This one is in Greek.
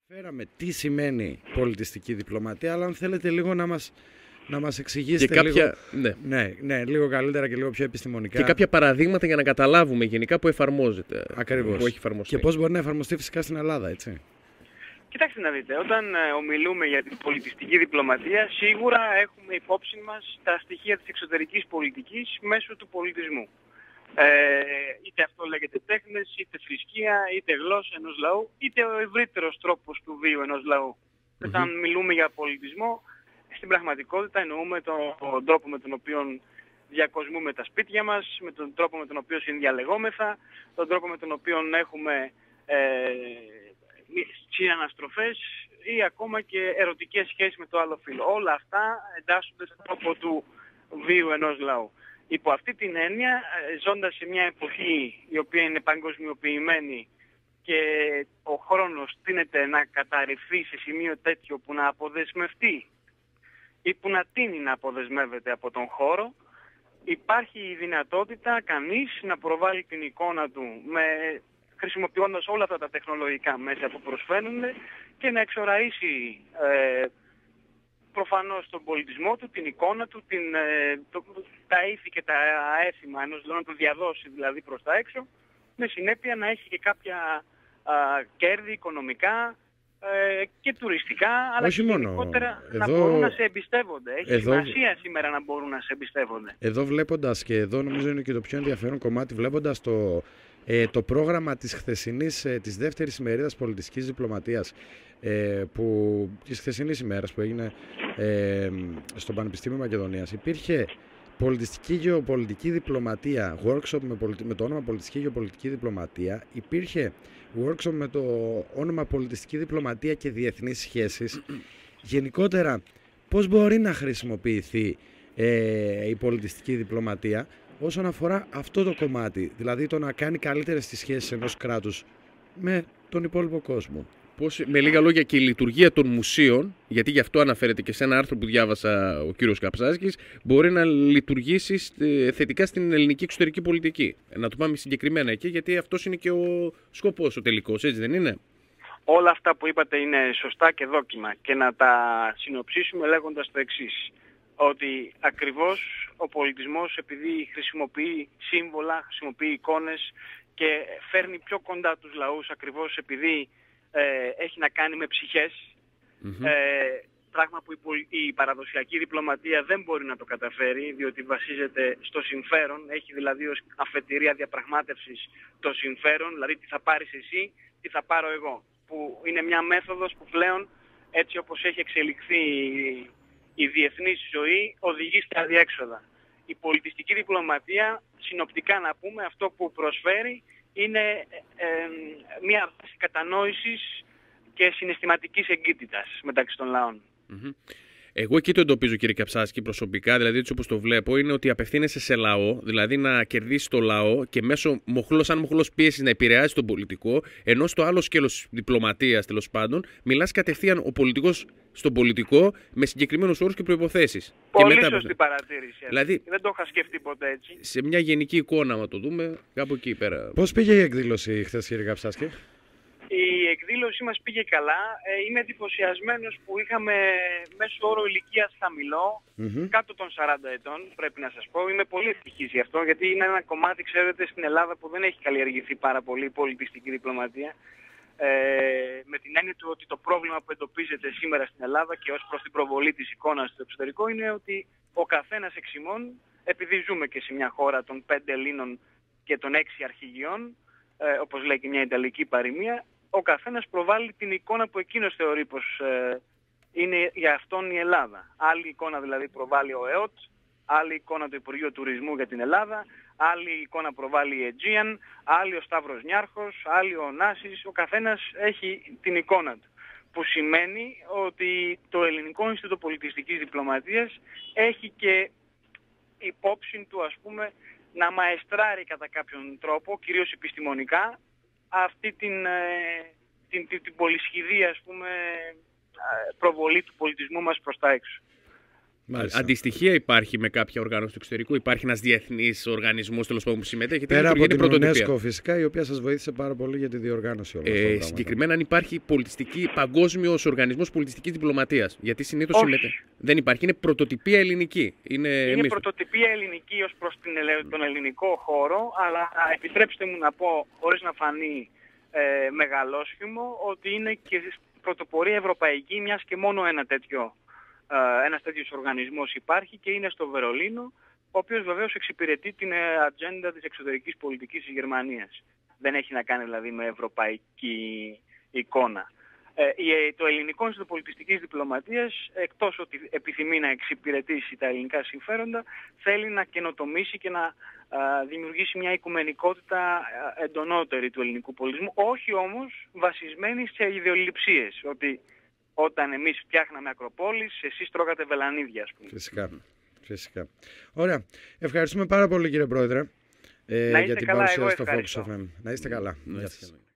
Φέραμε τι σημαίνει πολιτιστική διπλωματία, αλλά αν θέλετε λίγο να μας εξηγήσετε και κάποια, λίγο καλύτερα και λίγο πιο επιστημονικά. Και κάποια παραδείγματα για να καταλάβουμε γενικά που εφαρμόζεται. Ακριβώς. Που έχει εφαρμοστεί. Και πώς μπορεί να εφαρμοστεί φυσικά στην Ελλάδα, έτσι. Κοιτάξτε να δείτε, όταν ομιλούμε για την πολιτιστική διπλωματία, σίγουρα έχουμε υπόψη μας τα στοιχεία της εξωτερικής πολιτικής μέσω του πολιτισμού. Είτε αυτό λέγεται τέχνες, είτε θρησκεία, είτε γλώσσα ενός λαού, είτε ο ευρύτερος τρόπος του βίου ενός λαού. Όταν μιλούμε για πολιτισμό, στην πραγματικότητα εννοούμε τον τρόπο με τον οποίο διακοσμούμε τα σπίτια μας, με τον τρόπο με τον οποίο συνδιαλεγόμεθα, τον τρόπο με τον οποίο έχουμε συναναστροφές ή ακόμα και ερωτικές σχέσεις με το άλλο φύλο. Όλα αυτά εντάσσονται στον τρόπο του βίου ενός λαού. Υπό αυτή την έννοια, ζώντας σε μια εποχή η οποία είναι παγκοσμιοποιημένη και ο χρόνος τείνεται να καταρριφθεί σε σημείο τέτοιο που να αποδεσμευτεί ή που να τείνει να αποδεσμεύεται από τον χώρο, υπάρχει η δυνατότητα κανείς να προβάλλει την εικόνα του χρησιμοποιώντας όλα αυτά τα τεχνολογικά μέσα που προσφέρουν και να εξοραίσει προφανώς τον πολιτισμό του, την εικόνα του, τα ήθη και τα έθιμα ενός λαού, να το διαδώσει δηλαδή προς τα έξω, με συνέπεια να έχει και κάποια κέρδη οικονομικά και τουριστικά, αλλά όχι και μόνο. γενικότερα να μπορούν να σε εμπιστεύονται. Έχει σημασία σήμερα να μπορούν να σε εμπιστεύονται. Εδώ βλέποντας, και εδώ νομίζω είναι και το πιο ενδιαφέρον κομμάτι, βλέποντας το πρόγραμμα της χθεσινής, της δεύτερης ημερίδας πολιτιστικής διπλωματίας, της χθεσινής ημέρας που έγινε στο Πανεπιστήμιο Μακεδονίας, υπήρχε πολιτιστική γεωπολιτική διπλωματία, workshop με το όνομα πολιτιστική γεωπολιτική διπλωματία, υπήρχε workshop με το όνομα πολιτιστική διπλωματία και διεθνείς σχέσεις. Γενικότερα, πώς μπορεί να χρησιμοποιηθεί η πολιτιστική διπλωματία όσον αφορά αυτό το κομμάτι, δηλαδή το να κάνει καλύτερες τις σχέσεις ενός κράτους με τον υπόλοιπο κόσμο. Πώς, με λίγα λόγια, και η λειτουργία των μουσείων, γιατί γι' αυτό αναφέρεται και σε ένα άρθρο που διάβασα ο κύριος Καψάσκης, μπορεί να λειτουργήσει θετικά στην ελληνική εξωτερική πολιτική. Να το πάμε συγκεκριμένα εκεί, γιατί αυτός είναι και ο σκοπός ο τελικός, έτσι δεν είναι? Όλα αυτά που είπατε είναι σωστά και δόκιμα, και να τα συνοψίσουμε λέγοντας το εξής, ότι ακριβώς ο πολιτισμός, επειδή χρησιμοποιεί σύμβολα, χρησιμοποιεί εικόνες και φέρνει πιο κοντά τους λαούς, ακριβώς επειδή έχει να κάνει με ψυχές, πράγμα που η παραδοσιακή διπλωματία δεν μπορεί να το καταφέρει, διότι βασίζεται στο συμφέρον, έχει δηλαδή ως αφετηρία διαπραγμάτευσης το συμφέρον, δηλαδή τι θα πάρεις εσύ, τι θα πάρω εγώ, που είναι μια μέθοδος που πλέον, έτσι όπως έχει εξελιχθεί η διεθνής ζωή, οδηγεί στα αδιέξοδα. Η πολιτιστική διπλωματία, συνοπτικά να πούμε, αυτό που προσφέρει είναι μια βάση κατανόησης και συναισθηματικής εγκύτητας μεταξύ των λαών. Εγώ εκεί το εντοπίζω, κύριε Καψάσκη, προσωπικά, δηλαδή έτσι όπως το βλέπω, είναι ότι απευθύνεσαι σε λαό, δηλαδή να κερδίσει το λαό και μέσω σαν μοχλός πίεσης να επηρεάζει τον πολιτικό, ενώ στο άλλο σκέλος διπλωματίας, τέλος πάντων, μιλάς κατευθείαν ο πολιτικός στον πολιτικό με συγκεκριμένους όρους και προϋποθέσεις. Πολύ σωστή παρατήρηση. Δηλαδή, δεν το είχα σκεφτεί ποτέ έτσι. Σε μια γενική εικόνα, να το δούμε, κάπου εκεί πέρα. Πώς πήγε η εκδήλωση χθες, κύριε Καψάσκη? Η εκδήλωσή μας πήγε καλά. Είμαι εντυπωσιασμένος που είχαμε μέσο όρο ηλικίας χαμηλό, κάτω των 40 ετών, πρέπει να σας πω. Είμαι πολύ ευτυχής γι' αυτό, γιατί είναι ένα κομμάτι, ξέρετε, στην Ελλάδα που δεν έχει καλλιεργηθεί πάρα πολύ η πολιτιστική διπλωματία. Με την έννοια του ότι το πρόβλημα που εντοπίζεται σήμερα στην Ελλάδα και ως προς την προβολή της εικόνας στο εξωτερικό είναι ότι ο καθένας εξ ημών, επειδή ζούμε και σε μια χώρα των 5 Ελλήνων και των 6 αρχηγιών, όπως λέει και μια ιταλική παροιμία, ο καθένας προβάλλει την εικόνα που εκείνος θεωρεί πως είναι για αυτόν η Ελλάδα. Άλλη εικόνα δηλαδή προβάλλει ο ΕΟΤ, άλλη εικόνα το Υπουργείο Τουρισμού για την Ελλάδα, άλλη εικόνα προβάλλει η Aegean, άλλη ο Σταύρος Νιάρχος, άλλη ο Νάσης. Ο καθένας έχει την εικόνα του. Που σημαίνει ότι το Ελληνικό Ινστιτούτο Πολιτιστικής Διπλωματίας έχει και υπόψη του, ας πούμε, να μαεστράρει κατά κάποιον τρόπο, κυρίως επιστημονικά, αυτή την πολυσχηδή, ας πούμε, προβολή του πολιτισμού μας προς τα έξω. Αντιστοιχεία υπάρχει με κάποια οργάνωση του εξωτερικού, υπάρχει ένας διεθνής οργανισμός τέλος πάντων που συμμετέχει. Πέρα από την UNESCO φυσικά, η οποία σας βοήθησε πάρα πολύ για τη διοργάνωση όλων αυτών των πραγμάτων. Συγκεκριμένα, αν υπάρχει παγκόσμιος οργανισμός πολιτιστικής διπλωματίας. Γιατί συνήθως συμμετέχει. Δεν υπάρχει, είναι πρωτοτυπία ελληνική. Είναι πρωτοτυπία ελληνική ως προς τον ελληνικό χώρο, αλλά επιτρέψτε μου να πω, χωρίς να φανεί μεγαλόσχημο, ότι είναι και πρωτοπορία ευρωπαϊκή, μιας και μόνο ένας τέτοιος οργανισμός υπάρχει και είναι στο Βερολίνο, ο οποίος βεβαίως εξυπηρετεί την ατζέντα της εξωτερικής πολιτικής της Γερμανίας. Δεν έχει να κάνει δηλαδή με ευρωπαϊκή εικόνα. Το ελληνικό Ινστιτούτο Πολιτιστικής Διπλωματίας, εκτός ότι επιθυμεί να εξυπηρετήσει τα ελληνικά συμφέροντα, θέλει να καινοτομήσει και να δημιουργήσει μια οικουμενικότητα εντονότερη του ελληνικού πολιτισμού, όχι όμως βασισμένη σε ιδεολειψίες, ότι όταν εμείς φτιάχναμε Ακροπόλεις, εσείς τρώγατε βελανίδια, ας πούμε. Φυσικά. Ωραία. Ευχαριστούμε πάρα πολύ, κύριε Πρόεδρε, για την παρουσία στο Focus FM. Να είστε καλά.